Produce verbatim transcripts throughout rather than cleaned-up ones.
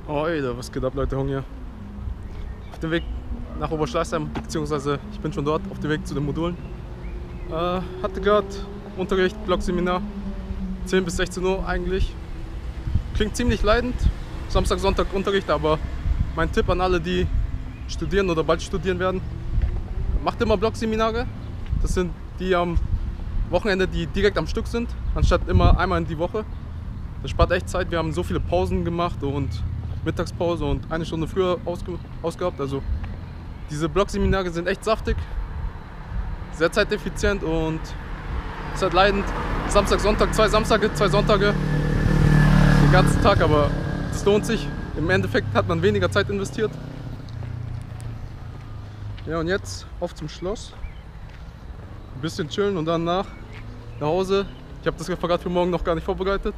Oh, Alter, was geht ab, Leute? Hong hier. Auf dem Weg nach Oberschleißheim, beziehungsweise ich bin schon dort, auf dem Weg zu den Modulen. Äh, hatte gerade Unterricht, Blogseminar, zehn bis sechzehn Uhr eigentlich. Klingt ziemlich leidend, Samstag, Sonntag Unterricht, aber mein Tipp an alle, die studieren oder bald studieren werden: macht immer Blogseminare. Das sind die am Wochenende, die direkt am Stück sind, anstatt immer einmal in die Woche. Das spart echt Zeit. Wir haben so viele Pausen gemacht und Mittagspause und eine Stunde früher ausge ausgehabt. Also diese Blogseminare sind echt saftig, sehr zeiteffizient und ist halt leidend. Samstag, Sonntag, zwei Samstage, zwei Sonntage, den ganzen Tag, aber es lohnt sich. Im Endeffekt hat man weniger Zeit investiert. Ja, und jetzt auf zum Schloss. Ein bisschen chillen und dann nach, nach Hause. Ich habe das Referat für morgen noch gar nicht vorbereitet.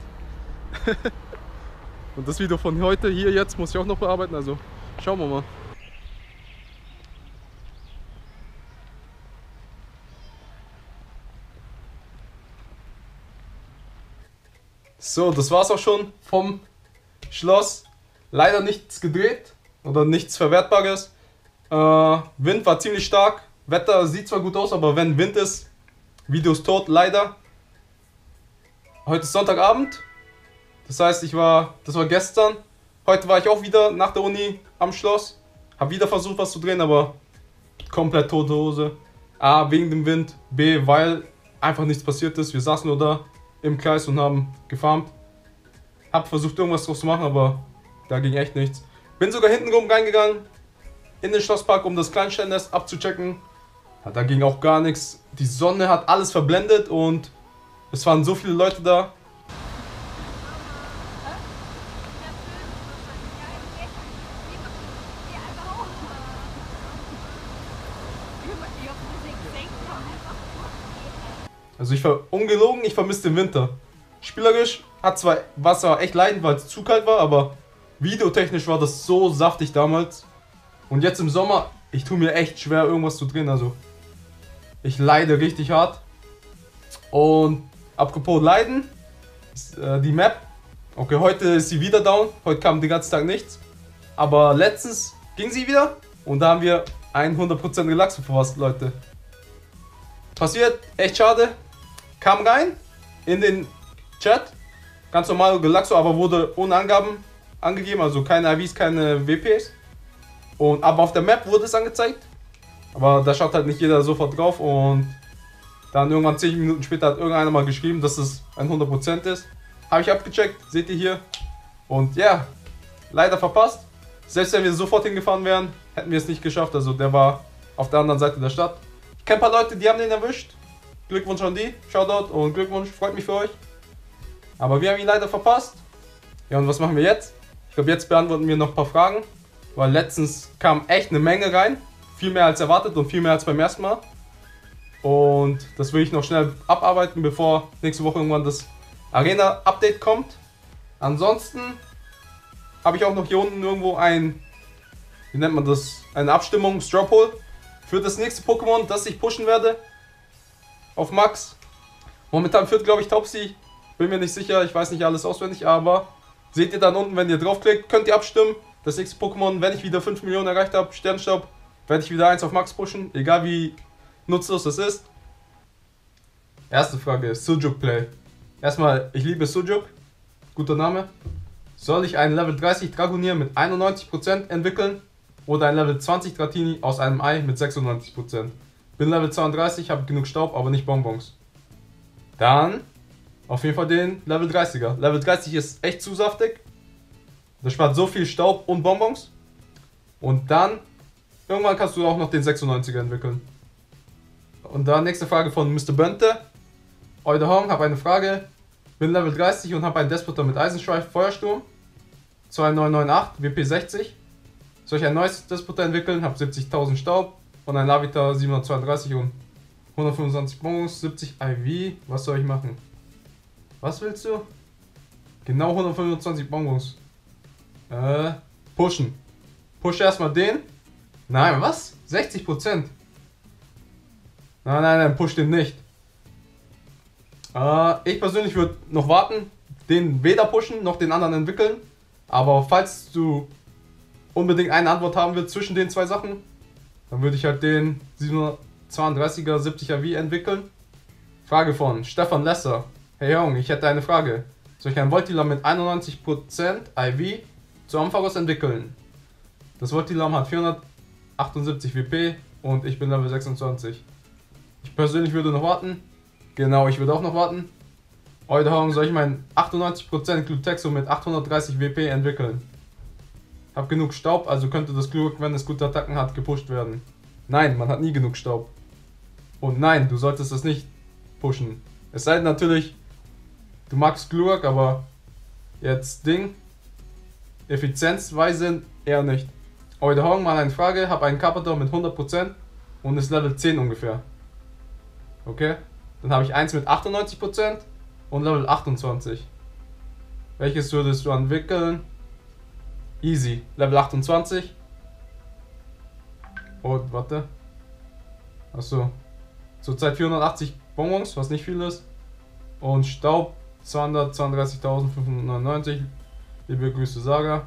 Und das Video von heute, hier jetzt, muss ich auch noch bearbeiten, also schauen wir mal. So, das war's auch schon vom Schloss. Leider nichts gedreht oder nichts Verwertbares. Äh, Wind war ziemlich stark. Wetter sieht zwar gut aus, aber wenn Wind ist, Video ist tot, leider. Heute ist Sonntagabend. Das heißt, ich war, das war gestern. Heute war ich auch wieder nach der Uni am Schloss. Hab wieder versucht, was zu drehen, aber komplett tote Hose. A, wegen dem Wind. B, weil einfach nichts passiert ist. Wir saßen nur da im Kreis und haben gefarmt. Hab versucht, irgendwas draus zu machen, aber da ging echt nichts. Bin sogar hinten rum reingegangen in den Schlosspark, um das Kleinstellennest abzuchecken. Ja, da ging auch gar nichts. Die Sonne hat alles verblendet und es waren so viele Leute da. Also ich war ungelogen, ich vermisse den Winter. Spielerisch hat zwar Wasser echt leidend, weil es zu kalt war, aber videotechnisch war das so saftig damals. Und jetzt im Sommer, ich tue mir echt schwer, irgendwas zu drehen. Also ich leide richtig hart. Und apropos leiden, äh, die Map. Okay, heute ist sie wieder down. Heute kam den ganzen Tag nichts. Aber letztens ging sie wieder und da haben wir hundert Prozent Relaxo verpasst, Leute. Passiert, echt schade. Kam rein in den Chat, ganz normal Relaxo, aber wurde ohne Angaben angegeben, also keine I Vs, keine W Ps. Und aber auf der Map wurde es angezeigt, aber da schaut halt nicht jeder sofort drauf und dann irgendwann zehn Minuten später hat irgendeiner mal geschrieben, dass es hundert Prozent ist. Habe ich abgecheckt, seht ihr hier. Und ja, leider verpasst. Selbst wenn wir sofort hingefahren wären, hätten wir es nicht geschafft. Also der war auf der anderen Seite der Stadt. Ich kenne ein paar Leute, die haben den erwischt. Glückwunsch an die, Shoutout und Glückwunsch, freut mich für euch. Aber wir haben ihn leider verpasst. Ja, und was machen wir jetzt? Ich glaube, jetzt beantworten wir noch ein paar Fragen. Weil letztens kam echt eine Menge rein. Viel mehr als erwartet und viel mehr als beim ersten Mal. Und das will ich noch schnell abarbeiten, bevor nächste Woche irgendwann das Arena-Update kommt. Ansonsten habe ich auch noch hier unten irgendwo ein, wie nennt man das, eine Abstimmung, Straw Poll für das nächste Pokémon, das ich pushen werde. Auf Max. Momentan führt, glaube ich, Topsy. Bin mir nicht sicher, ich weiß nicht alles auswendig, aber seht ihr dann unten, wenn ihr draufklickt, könnt ihr abstimmen. Das nächste Pokémon, wenn ich wieder fünf Millionen erreicht habe, Sternstaub, werde ich wieder eins auf Max pushen, egal wie nutzlos das ist. Erste Frage, Sujuk Play. Erstmal, ich liebe Sujuk, guter Name. Soll ich einen Level dreißig Dragonier mit einundneunzig Prozent entwickeln oder ein Level zwanzig Dratini aus einem Ei mit sechsundneunzig Prozent? Bin Level zweiunddreißig, habe genug Staub, aber nicht Bonbons. Dann auf jeden Fall den Level dreißiger. Level dreißig ist echt zu saftig. Das spart so viel Staub und Bonbons. Und dann, irgendwann kannst du auch noch den sechsundneunziger entwickeln. Und dann nächste Frage von Mister Bönte. Eude Hong, habe eine Frage. Bin Level dreißig und habe einen Despoter mit Eisenschweif Feuersturm. zwei neun neun acht, W P sechzig. Soll ich ein neues Despoter entwickeln? Habe siebzigtausend Staub. Und ein Lavita siebenhundertzweiunddreißig und hundertfünfundzwanzig Bonus, siebzig I V. Was soll ich machen? Was willst du? Genau hundertfünfundzwanzig Bonbons. Äh, pushen. Push erstmal den. Nein, was? sechzig Prozent. Nein, nein, nein, push den nicht. Äh, ich persönlich würde noch warten, den weder pushen noch den anderen entwickeln. Aber falls du unbedingt eine Antwort haben willst zwischen den zwei Sachen, dann würde ich halt den siebenhundertzweiunddreißiger siebzig I V entwickeln. Frage von Stefan Lesser. Hey Jung, ich hätte eine Frage. Soll ich ein Voltilam mit einundneunzig Prozent I V zu Ampharos entwickeln? Das Voltilam hat vierhundertachtundsiebzig W P und ich bin Level sechsundzwanzig. Ich persönlich würde noch warten. Genau, ich würde auch noch warten. Heute soll ich mein achtundneunzig Prozent Glutexo mit achthundertdreißig W P entwickeln. Hab genug Staub, also könnte das Glurak, wenn es gute Attacken hat, gepusht werden. Nein, man hat nie genug Staub. Und nein, du solltest es nicht pushen. Es sei denn natürlich, du magst Glurak, aber jetzt Ding, effizienzweise eher nicht. Heute Morgen mal eine Frage, hab einen Carpador mit hundert Prozent und ist Level zehn ungefähr. Okay, dann habe ich eins mit achtundneunzig Prozent und Level achtundzwanzig. Welches würdest du entwickeln? Easy, Level achtundzwanzig. Und warte. Achso. Zurzeit vierhundertachtzig Bonbons, was nicht viel ist. Und Staub zweihundertzweiunddreißigtausendfünfhundertneunundneunzig. Liebe Grüße, Saga.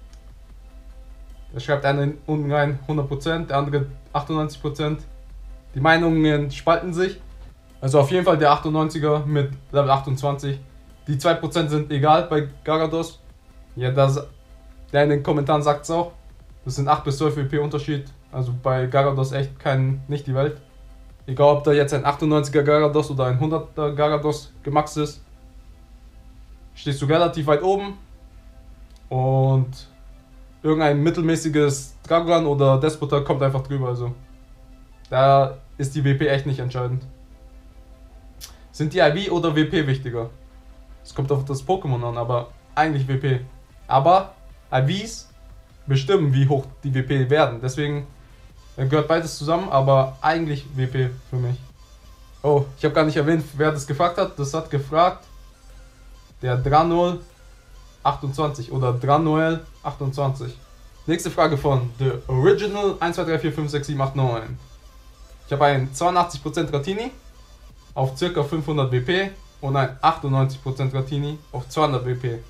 Da schreibt einer unten rein hundert Prozent, der andere achtundneunzig Prozent. Die Meinungen spalten sich. Also auf jeden Fall der achtundneunziger mit Level achtundzwanzig. Die zwei Prozent sind egal bei Garados. Ja, das, der in den Kommentaren sagt es auch. Das sind acht bis zwölf W P Unterschied. Also bei Garados echt kein, nicht die Welt. Egal ob da jetzt ein achtundneunziger Garados oder ein hunderter Garados gemaxt ist. Stehst du relativ weit oben. Und irgendein mittelmäßiges Dragoran oder Despoter kommt einfach drüber. Also da ist die W P echt nicht entscheidend. Sind die I V oder W P wichtiger? Es kommt auf das Pokémon an, aber eigentlich W P. Aber I Vs bestimmen, wie hoch die W P werden. Deswegen gehört beides zusammen, aber eigentlich W P für mich. Oh, ich habe gar nicht erwähnt, wer das gefragt hat. Das hat gefragt der Dranol achtundzwanzig oder Dranoel achtundzwanzig. Nächste Frage von The Original eins zwei drei vier fünf sechs sieben acht neun. Ich habe einen zweiundachtzig Prozent Ratini auf ca. fünfhundert W P und ein achtundneunzig Prozent Ratini auf zweihundert W P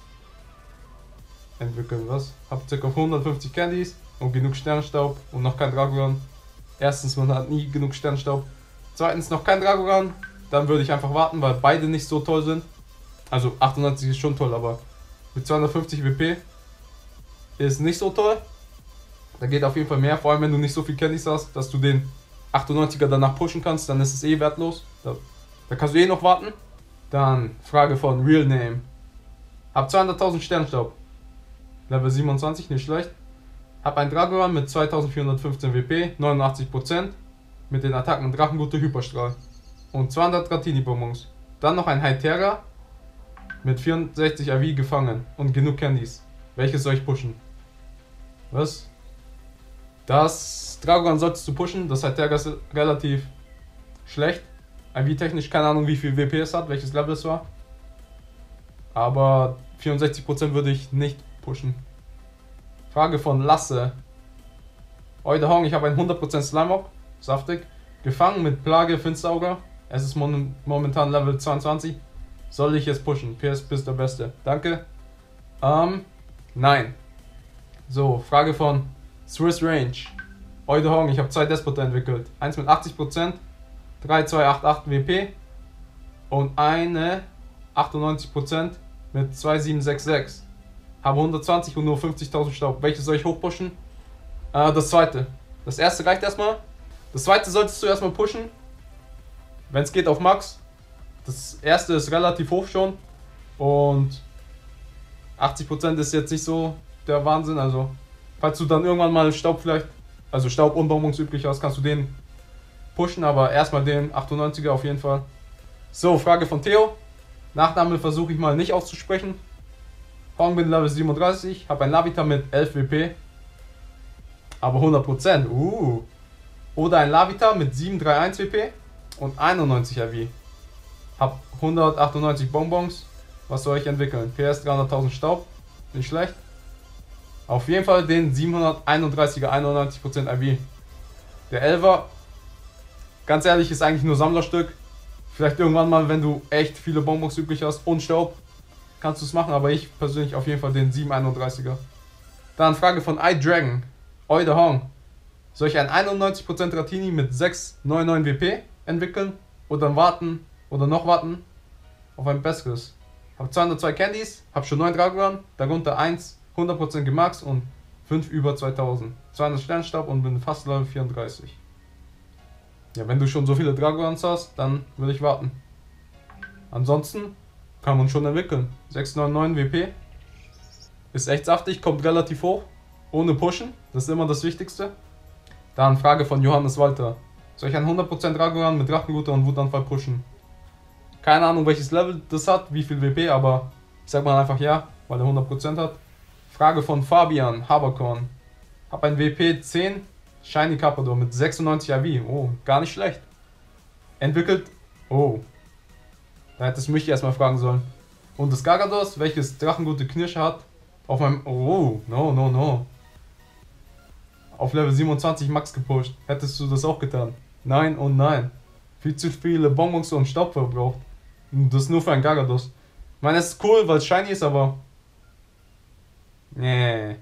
entwickeln. Was? Hab ca. hundertfünfzig Candies und genug Sternstaub und noch kein Dragoran. Erstens, man hat nie genug Sternstaub. Zweitens, noch kein Dragoran. Dann würde ich einfach warten, weil beide nicht so toll sind. Also achtundneunzig ist schon toll, aber mit zweihundertfünfzig W P ist nicht so toll. Da geht auf jeden Fall mehr, vor allem wenn du nicht so viel Candies hast, dass du den achtundneunziger danach pushen kannst, dann ist es eh wertlos. Da, da kannst du eh noch warten. Dann Frage von Real Name. Hab zweihunderttausend Sternstaub. Level siebenundzwanzig, nicht schlecht. Hab ein Dragoran mit zweitausendvierhundertfünfzehn W P, neunundachtzig Prozent. Mit den Attacken Drachengute Hyperstrahl. Und zweihundert Ratini-Bonbons. Dann noch ein Hytera mit vierundsechzig I V gefangen und genug Candies. Welches soll ich pushen? Was? Das Dragoran solltest du pushen, das Hytera ist relativ schlecht. I V-technisch keine Ahnung wie viel W P es hat, welches Level es war. Aber vierundsechzig Prozent würde ich nicht pushen. Frage von Lasse. Heute Hong, ich habe ein hundert Prozent Slimemob, saftig. Gefangen mit Plage Finsterauge. Es ist mon momentan Level zweiundzwanzig. Soll ich es pushen? P S, bist der Beste. Danke. Ähm, nein. So, Frage von Swiss Range. Heute Hong, ich habe zwei Despoter entwickelt. Eins mit achtzig Prozent, drei zwei acht acht W P und eine achtundneunzig Prozent mit zwei sieben sechs sechs. Habe hundertzwanzig und nur fünfzigtausend Staub. Welches soll ich hochpushen? Äh, das zweite. Das erste reicht erstmal. Das zweite solltest du erstmal pushen. Wenn es geht auf Max. Das erste ist relativ hoch schon. Und achtzig Prozent ist jetzt nicht so der Wahnsinn. Also, falls du dann irgendwann mal Staub vielleicht, also Staub und Bonbons üblich hast, kannst du den pushen. Aber erstmal den achtundneunziger auf jeden Fall. So, Frage von Theo. Nachname versuche ich mal nicht auszusprechen. Hong bin Level siebenunddreißig, habe ein Lavita mit elf W P. Aber hundert Prozent. Uh. Oder ein Lavita mit siebenhunderteinundreißig W P und einundneunzig I V. Hab hundertachtundneunzig Bonbons. Was soll ich entwickeln? P S dreihunderttausend Staub. Nicht schlecht. Auf jeden Fall den siebenhunderteinunddreißiger einundneunzig Prozent I V. Der elfer, ganz ehrlich, ist eigentlich nur Sammlerstück. Vielleicht irgendwann mal, wenn du echt viele Bonbons übrig hast und Staub. kannst du es machen, aber ich persönlich auf jeden Fall den sieben einunddreißiger. Dann Frage von iDragon. Oi the Hong. Soll ich einen einundneunzig Prozent Ratini mit sechs Komma neunundneunzig W P entwickeln oder warten oder noch warten auf ein besseres? Hab zweihundertzwei Candies, hab schon neun Dragoran, darunter eins hundert Prozent gemaxt und fünf über zweitausend. zweihundert Sternstaub und bin fast Level vierunddreißig. Ja, wenn du schon so viele Dragorans hast, dann würde ich warten. Ansonsten kann man schon entwickeln. sechs Komma neunundneunzig W P ist echt saftig, kommt relativ hoch, ohne Pushen, das ist immer das Wichtigste. Dann Frage von Johannes Walter. Soll ich einen hundert Prozent Dragoran mit Drachenguter und Wutanfall pushen? Keine Ahnung, welches Level das hat, wie viel W P, aber ich sag mal einfach ja, weil er hundert Prozent hat. Frage von Fabian Haberkorn. Hab ein W P zehn Shiny Carpador mit sechsundneunzig I V. Oh, gar nicht schlecht. Entwickelt. Oh. Da hättest du mich erstmal fragen sollen. Und das Garados, welches Drachengute Knirsche hat, auf meinem. Oh, no, no, no. Auf Level siebenundzwanzig Max gepusht. Hättest du das auch getan? Nein und nein. Viel zu viele Bonbons und Staub verbraucht. Das ist nur für ein Garados. Ich meine, es ist cool, weil es shiny ist, aber. Nee.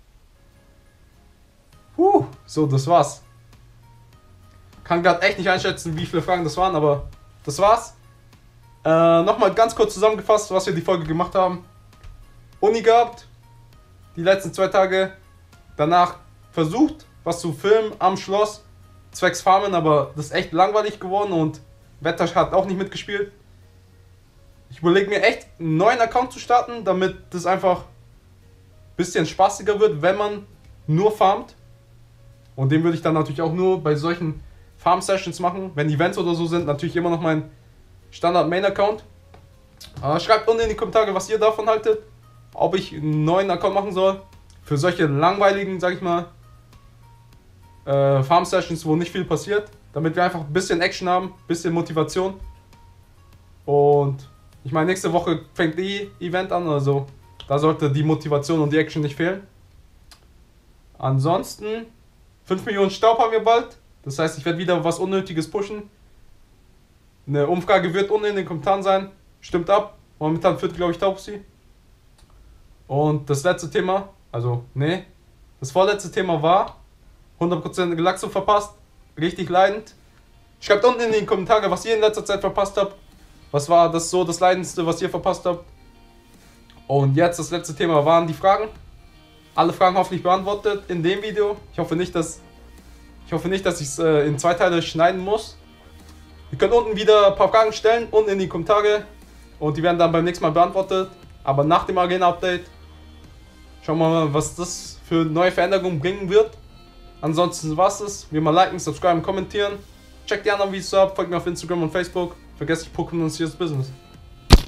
Huh, so, das war's. Kann gerade echt nicht einschätzen, wie viele Fragen das waren, aber das war's. Äh, Nochmal ganz kurz zusammengefasst, was wir die Folge gemacht haben. Uni gehabt, die letzten zwei Tage. Danach versucht, was zu filmen am Schloss, zwecks Farmen, aber das ist echt langweilig geworden und Wetter hat auch nicht mitgespielt. Ich überlege mir echt, einen neuen Account zu starten, damit das einfach ein bisschen spaßiger wird, wenn man nur farmt. Und den würde ich dann natürlich auch nur bei solchen Farm-Sessions machen. Wenn Events oder so sind, natürlich immer noch mein Standard-Main-Account. Äh, schreibt unten in die Kommentare, was ihr davon haltet. Ob ich einen neuen Account machen soll. Für solche langweiligen, sag ich mal, äh, Farm-Sessions, wo nicht viel passiert. Damit wir einfach ein bisschen Action haben, ein bisschen Motivation. Und ich meine, nächste Woche fängt die Event an, also da sollte die Motivation und die Action nicht fehlen. Ansonsten, fünf Millionen Staub haben wir bald. Das heißt, ich werde wieder was Unnötiges pushen. Eine Umfrage wird unten in den Kommentaren sein. Stimmt ab. Momentan führt, glaube ich, Taubsi. Und das letzte Thema, also, nee, das vorletzte Thema war hundert Prozent Galaxo verpasst. Richtig leidend. Schreibt unten in die Kommentare, was ihr in letzter Zeit verpasst habt. Was war das so das Leidendste, was ihr verpasst habt? Und jetzt das letzte Thema waren die Fragen. Alle Fragen hoffentlich beantwortet in dem Video. Ich hoffe nicht, dass ich hoffe nicht, dass ich es äh, in zwei Teile schneiden muss. Ihr könnt unten wieder ein paar Fragen stellen, unten in die Kommentare. Und die werden dann beim nächsten Mal beantwortet. Aber nach dem Arena-Update schauen wir mal, was das für neue Veränderungen bringen wird. Ansonsten war es es. Wie immer liken, subscriben, kommentieren. Checkt die anderen Videos ab, folgt mir auf Instagram und Facebook. Vergesst nicht, Pokémon ist hier das Business.